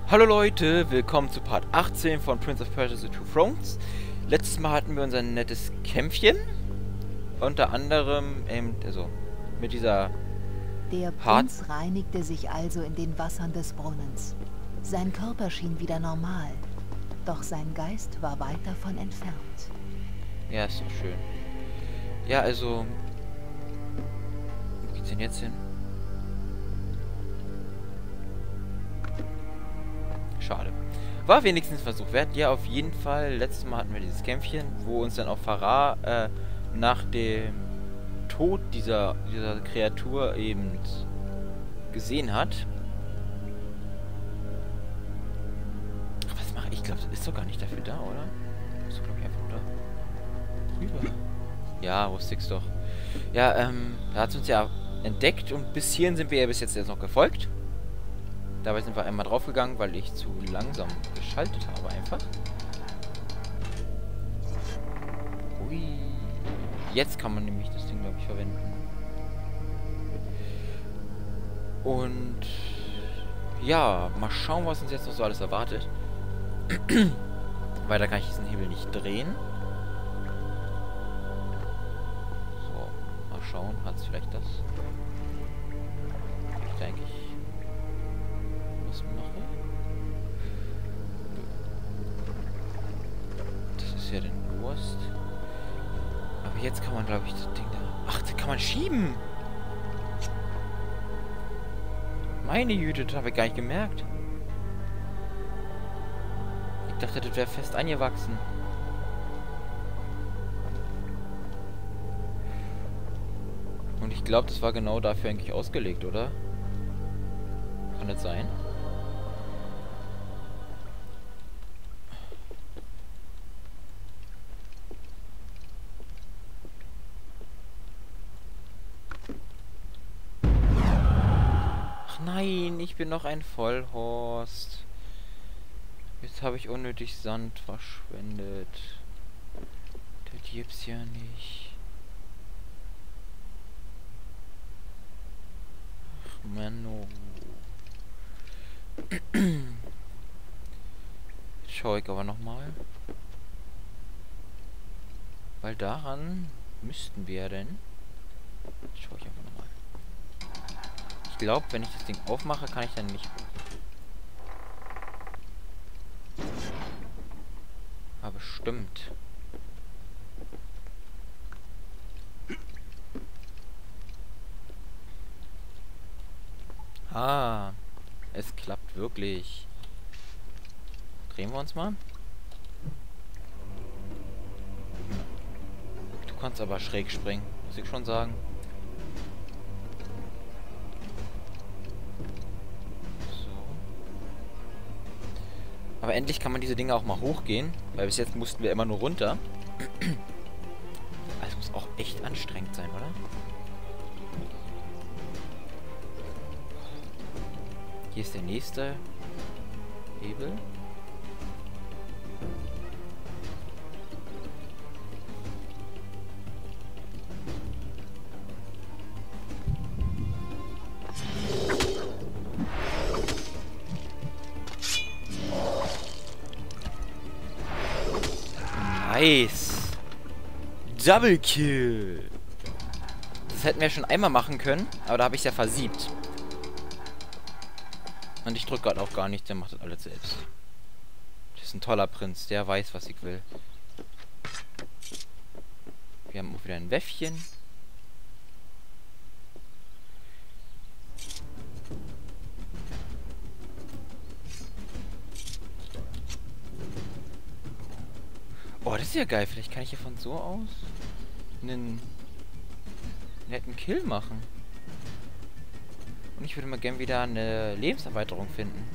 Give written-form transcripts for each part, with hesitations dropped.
Hallo Leute, willkommen zu Part 18 von Prince of Persia: The Two Thrones. Letztes Mal hatten wir unser nettes Kämpfchen. Unter anderem also mit dieser Der Prinz reinigte sich also in den Wassern des Brunnens. Sein Körper schien wieder normal, doch sein Geist war weit davon entfernt. Ja, ist doch schön. Ja, also... Wo geht's denn jetzt hin? Schade. War wenigstens ein Versuch wert. Ja, auf jeden Fall. Letztes Mal hatten wir dieses Kämpfchen, wo uns dann auch Farah nach dem Tod dieser Kreatur eben gesehen hat. Ach, was mache ich? Ich glaube, das ist doch gar nicht dafür da, oder? Das ist, glaube ich, einfach nur da rüber. Ja, wusste ich's doch. Ja, er hat uns ja entdeckt und bis hierhin sind wir ja bis jetzt noch gefolgt. Dabei sind wir einmal draufgegangen, weil ich zu langsam geschaltet habe einfach. Ui. Jetzt kann man nämlich das Ding, glaube ich, verwenden. Und ja, mal schauen, was uns jetzt noch so alles erwartet. Weiter kann ich diesen Hebel nicht drehen. So, mal schauen, hat es vielleicht das? Ich denke, was mache? Das ist ja der Durst. Aber jetzt kann man, glaube ich, das Ding da... Ach, da kann man schieben! Meine Güte, das habe ich gar nicht gemerkt. Ich dachte, das wäre fest eingewachsen. Und ich glaube, das war genau dafür eigentlich ausgelegt, oder? Kann das sein? Ach nein, ich bin noch ein Vollhorst. Jetzt habe ich unnötig Sand verschwendet. Das gibt's ja nicht. Ach Manno. Jetzt schaue ich aber nochmal. Weil daran müssten wir denn... Jetzt schaue ich einfach nochmal. Ich glaube, wenn ich das Ding aufmache, kann ich dann nicht... Aber stimmt. Ah, es klappt wirklich. Drehen wir uns mal. Du kannst aber schräg springen, muss ich schon sagen. So. Aber endlich kann man diese Dinge auch mal hochgehen, weil bis jetzt mussten wir immer nur runter. Also muss auch echt anstrengend sein, oder? Hier ist der nächste Hebel. Nice. Double Kill. Das hätten wir schon einmal machen können, aber da habe ich es ja versiebt. Und ich drücke gerade auch gar nicht, der macht das alles selbst. Das ist ein toller Prinz, der weiß, was ich will. Wir haben auch wieder ein Wäffchen. Oh, das ist ja geil. Vielleicht kann ich hier von so aus einen netten Kill machen. Und ich würde mal gern wieder eine Lebenserweiterung finden.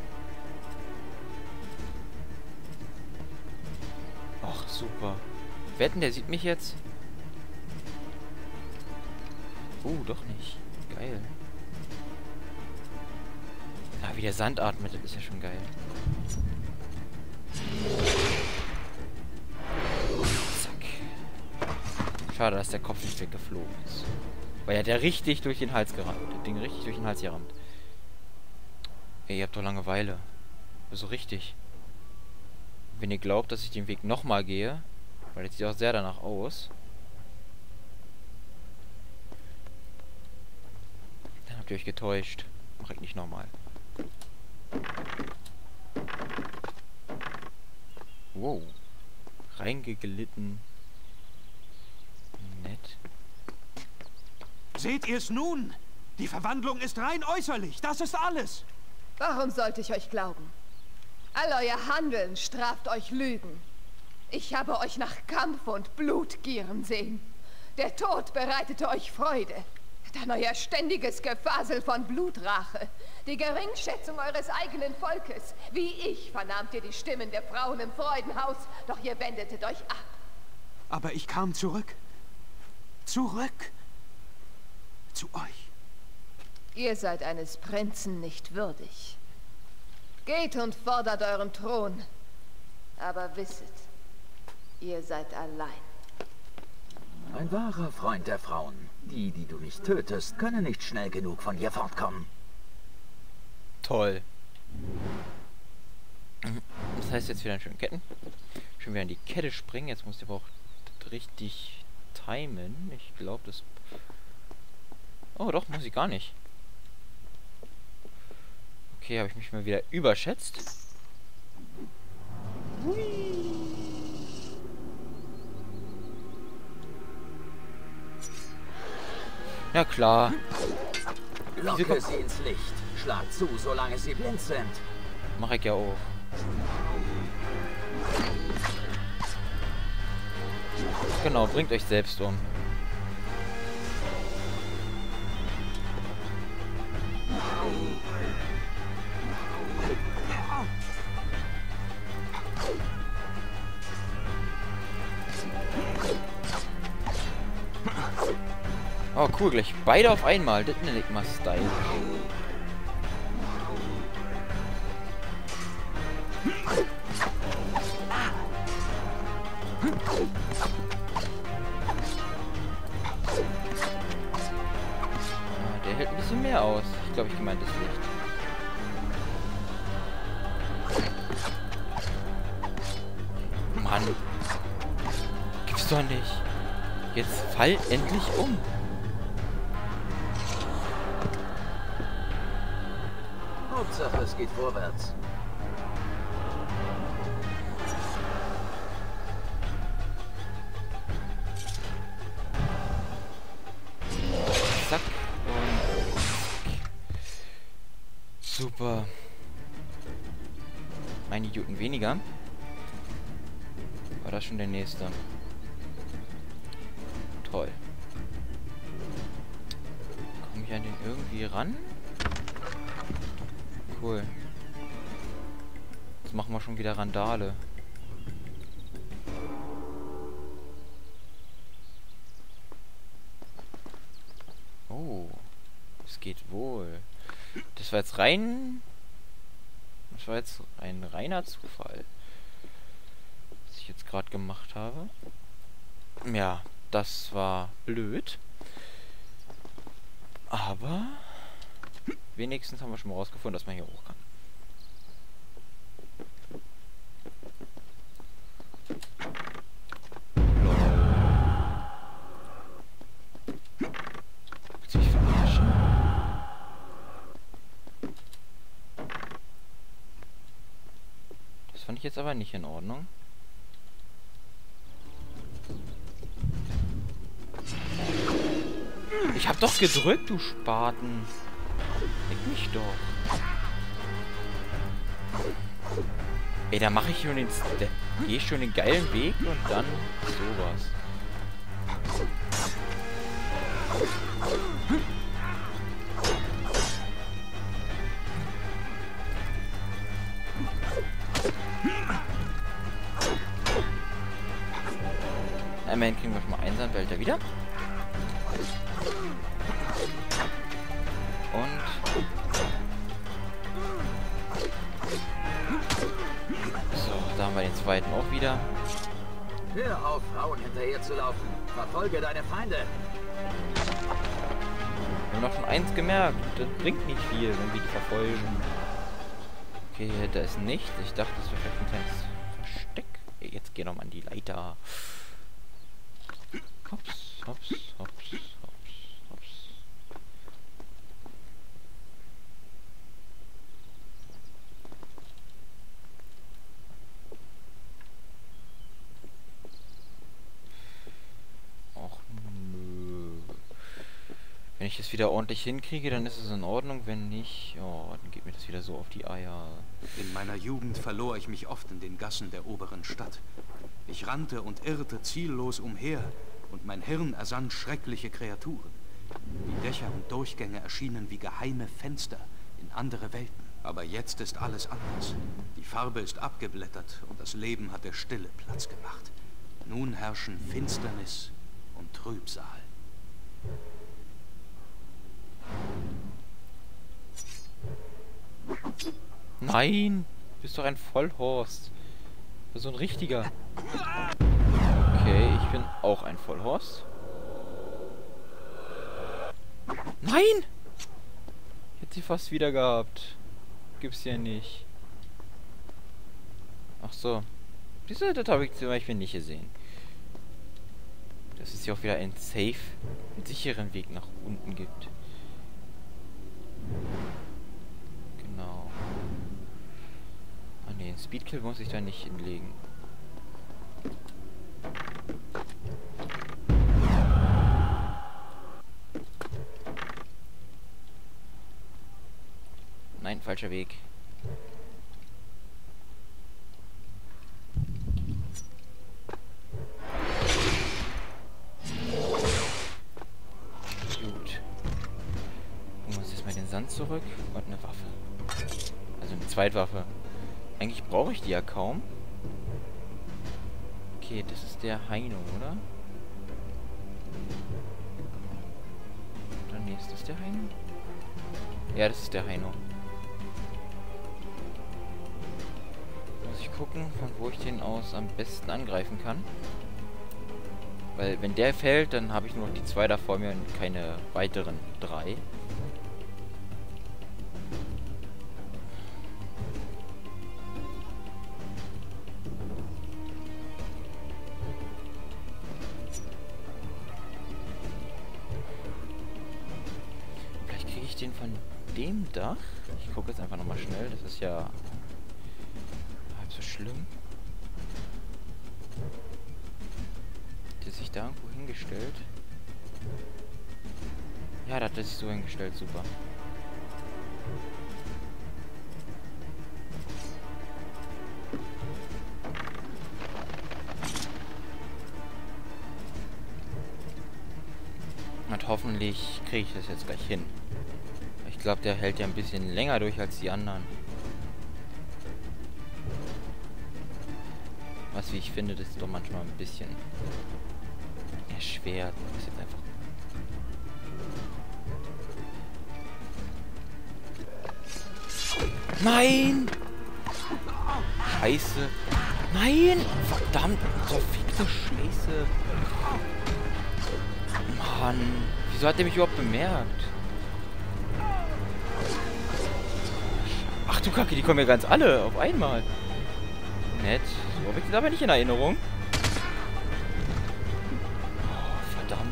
Ach, super. Wetten, der sieht mich jetzt? Doch nicht. Geil. Ah, wie der Sand atmet, das ist ja schon geil. Zack. Schade, dass der Kopf nicht weggeflogen ist. Weil er hat ja richtig durch den Hals gerammt. Das Ding richtig durch den Hals gerammt. Ey, ihr habt doch Langeweile. So richtig. Wenn ihr glaubt, dass ich den Weg nochmal gehe, weil das sieht auch sehr danach aus, dann habt ihr euch getäuscht. Mach ich nicht nochmal. Wow. Reingeglitten. Nett. Seht ihr es nun? Die Verwandlung ist rein äußerlich. Das ist alles. Warum sollte ich euch glauben? All euer Handeln straft euch Lügen. Ich habe euch nach Kampf und Blut gieren sehen. Der Tod bereitete euch Freude. Dann euer ständiges Gefasel von Blutrache. Die Geringschätzung eures eigenen Volkes. Wie ich vernahmt ihr die Stimmen der Frauen im Freudenhaus, doch ihr wendetet euch ab. Aber ich kam zurück. Zurück. Zu euch. Ihr seid eines Prinzen nicht würdig. Geht und fordert euren Thron. Aber wisset, ihr seid allein. Ein wahrer Freund der Frauen. Die, die du nicht tötest, können nicht schnell genug von hier fortkommen. Toll. Das heißt jetzt wieder schön Ketten. Schön wieder in die Kette springen. Jetzt muss ich aber auch richtig timen. Ich glaube, das... Oh, doch, muss ich gar nicht. Okay, habe ich mich mal wieder überschätzt. Ja klar. Locke sie ins Licht. Schlag zu, solange sie blind sind. Mach ich ja auch. Genau, bringt euch selbst um. Oh cool, gleich beide auf einmal. Das nenne ich mal Style. Der hält ein bisschen mehr aus. Ich glaube, ich gemeint das Licht. Mann. Gibt's doch nicht. Jetzt fall endlich um. Hauptsache, es geht vorwärts. Zack. Und super. Ein Idioten weniger. War das schon der nächste? Toll. Komme ich an den irgendwie ran? Cool. Jetzt machen wir schon wieder Randale. Oh. Es geht wohl. Das war jetzt rein... Das war jetzt ein reiner Zufall. Was ich jetzt gerade gemacht habe. Ja, das war blöd. Aber... wenigstens haben wir schon mal rausgefunden, dass man hier hoch kann. Willst du mich verarschen? Das fand ich jetzt aber nicht in Ordnung. Ich hab doch gedrückt, du Spaten. Leck mich doch. Ey, da mache ich schon den... Gehe ich schon den geilen Weg und dann sowas. Immerhin kriegen wir schon mal einen Sandbehälter wieder. Und... So, da haben wir den zweiten auch wieder. Hör auf, Frauen hinterher zu laufen. Verfolge deine Feinde. Wir haben noch schon eins gemerkt. Das bringt nicht viel, wenn wir die verfolgen. Okay, da ist nichts. Ich dachte, das wäre vielleicht ein kleines Versteck. Jetzt geh noch mal an die Leiter. Hops, hops, hops, hops, hops. Och nö. Wenn ich das wieder ordentlich hinkriege, dann ist es in Ordnung. Wenn nicht, oh, dann geht mir das wieder so auf die Eier. In meiner Jugend verlor ich mich oft in den Gassen der oberen Stadt. Ich rannte und irrte ziellos umher und mein Hirn ersann schreckliche Kreaturen. Die Dächer und Durchgänge erschienen wie geheime Fenster in andere Welten. Aber jetzt ist alles anders. Die Farbe ist abgeblättert und das Leben hat der Stille Platz gemacht. Nun herrschen Finsternis und Trübsal. Nein! Du bist doch ein Vollhorst. So ein richtiger. Okay, ich bin auch ein Vollhorst. Nein! Ich hätte sie fast wieder gehabt. Gibt's ja nicht. Ach so. Diese, das habe ich zum Beispiel nicht gesehen. Dass es ja auch wieder einen safe, einen sicheren Weg nach unten gibt. Genau. Ah ne, einen Speedkill muss ich da nicht hinlegen. Nein, falscher Weg. Gut. Holen wir uns jetzt mal den Sand zurück und eine Waffe. Also eine Zweitwaffe. Eigentlich brauche ich die ja kaum. Okay, das ist der Heino, oder? Oder nee, ist das der Heino? Ja, das ist der Heino. Muss ich gucken, von wo ich den aus am besten angreifen kann. Weil wenn der fällt, dann habe ich nur noch die 2 da vor mir und keine weiteren 3. Vielleicht kriege ich den von dem Dach. Ich gucke jetzt einfach nochmal schnell. Das ist ja halb so schlimm. Der sich da irgendwo hingestellt. Ja, da hat er sich so hingestellt. Super. Und hoffentlich kriege ich das jetzt gleich hin. Ich glaube, der hält ja ein bisschen länger durch als die anderen. Was, wie ich finde, das ist doch manchmal ein bisschen erschwert. Das ist jetzt einfach... Nein! Scheiße! Nein! Verdammt! Verfickte Scheiße! Mann! Wieso hat der mich überhaupt bemerkt? Ach du Kacke, die kommen ja ganz alle auf einmal. Nett. So habe ich das aber nicht in Erinnerung. Oh, verdammt.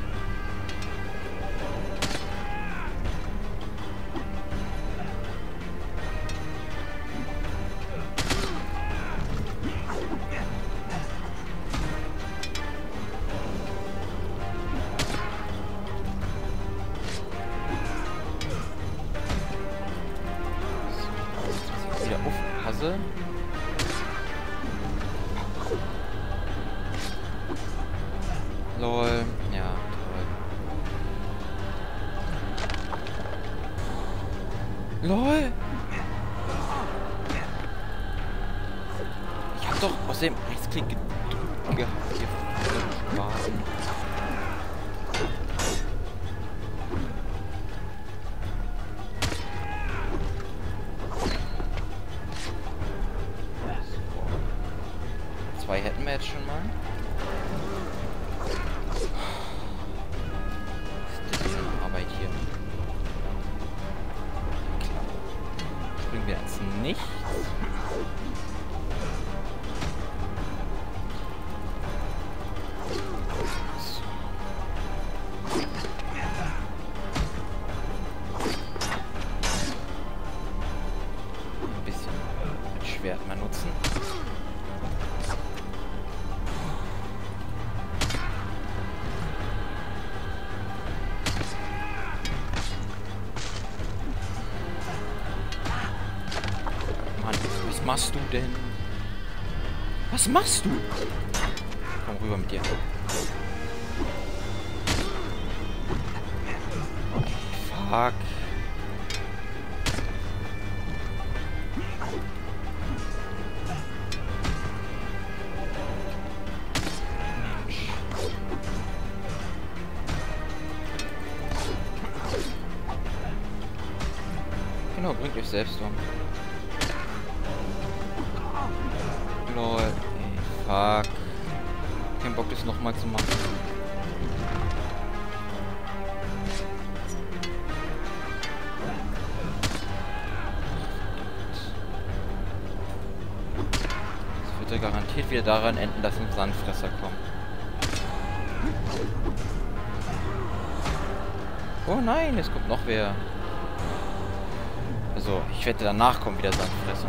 So, wieder aufpasse. Lol. Ja, toll. LOL! Ich hab doch aus dem Rechtsklick gedrückt gehabt. Hier warten. So. 2 hätten wir jetzt schon mal. Hier. Klar. Springen wir jetzt nicht. Ein bisschen mit Schwert mal nutzen. Mann, was machst du denn? Was machst du? Komm rüber mit dir. Fuck. Genau, bringt euch selbst um. Lol. Ey, fuck. Kein Bock, das nochmal zu machen. Das wird ja garantiert wieder daran enden, dass ein Sandfresser kommt. Oh nein, es kommt noch wer. Also, ich wette, danach kommt wieder Sandfresser.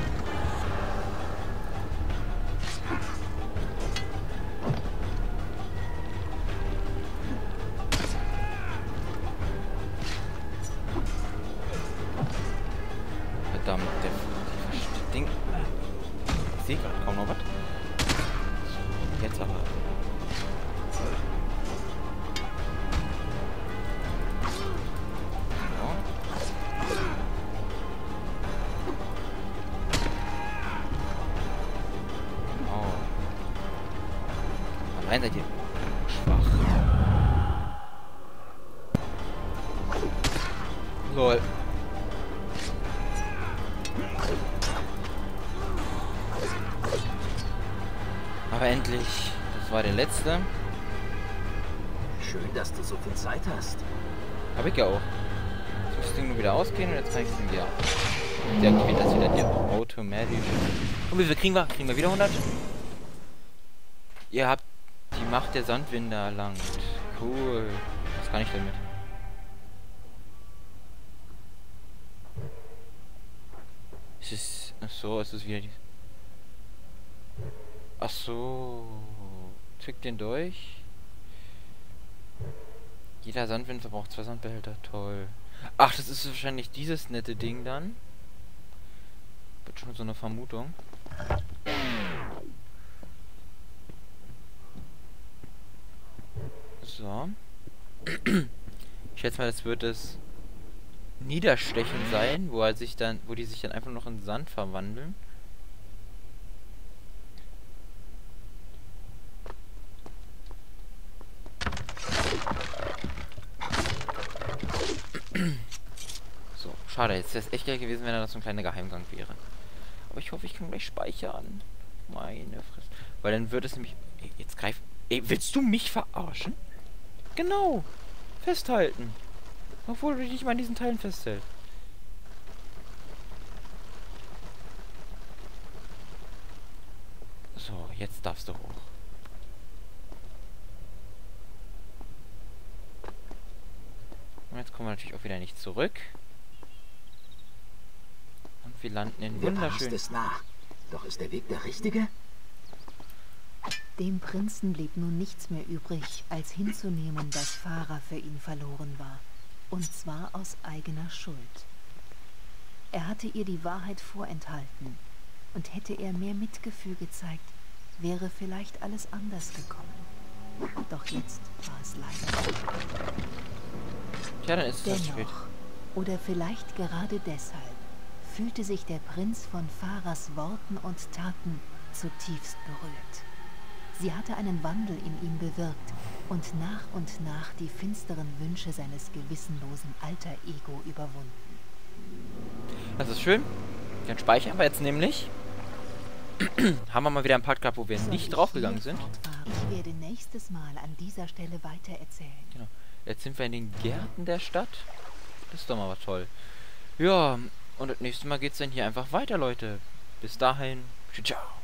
Verdammt, der Ding. Ich sehe gerade kaum noch was. Jetzt aber. Nein, seid ihr schwach. Lol. Aber endlich. Das war der letzte. Schön, dass du so viel Zeit hast. Hab ich ja auch. Jetzt muss das Ding nur wieder ausgehen und jetzt kann ich es wieder. Deaktiviert das wieder automatisch. Und wie viel kriegen wir? Kriegen wir wieder 100? Ihr habt die Macht der Sandwinde erlangt. Cool. Was kann ich damit? Es ist... Ach so, es ist wieder die... Ach so. Zückt den durch. Jeder Sandwind verbraucht 2 Sandbehälter. Toll. Ach, das ist wahrscheinlich dieses nette Ding dann. Wird schon so eine Vermutung. So. Ich schätze mal, das wird das Niederstechen sein, wo die sich dann einfach noch in Sand verwandeln. So, schade, jetzt wäre es echt geil gewesen, wenn da so ein kleiner Geheimgang wäre. Aber ich hoffe, ich kann gleich speichern. Meine Fresse. Weil dann wird es nämlich... Ey, jetzt greif... Ey, willst du mich verarschen? Genau. Festhalten. Obwohl du dich nicht mal an diesen Teilen festhältst. So, jetzt darfst du hoch. Und jetzt kommen wir natürlich auch wieder nicht zurück. Und wir landen in wunderschönen... ist nah. Doch ist der Weg der richtige? Dem Prinzen blieb nun nichts mehr übrig, als hinzunehmen, dass Farah für ihn verloren war. Und zwar aus eigener Schuld. Er hatte ihr die Wahrheit vorenthalten. Und hätte er mehr Mitgefühl gezeigt, wäre vielleicht alles anders gekommen. Doch jetzt war es leider. Tja, dann ist es spät. Dennoch, oder vielleicht gerade deshalb, fühlte sich der Prinz von Farahs Worten und Taten zutiefst berührt. Sie hatte einen Wandel in ihm bewirkt und nach die finsteren Wünsche seines gewissenlosen Alter-Ego überwunden. Das ist schön. Dann speichern wir jetzt nämlich. Haben wir mal wieder einen Part gehabt, wo wir nicht draufgegangen sind. Ich werde nächstes Mal an dieser Stelle weiter erzählen. Genau. Jetzt sind wir in den Gärten der Stadt. Das ist doch mal was toll. Ja, Und das nächste Mal geht's dann hier einfach weiter, Leute. Bis dahin. Ciao.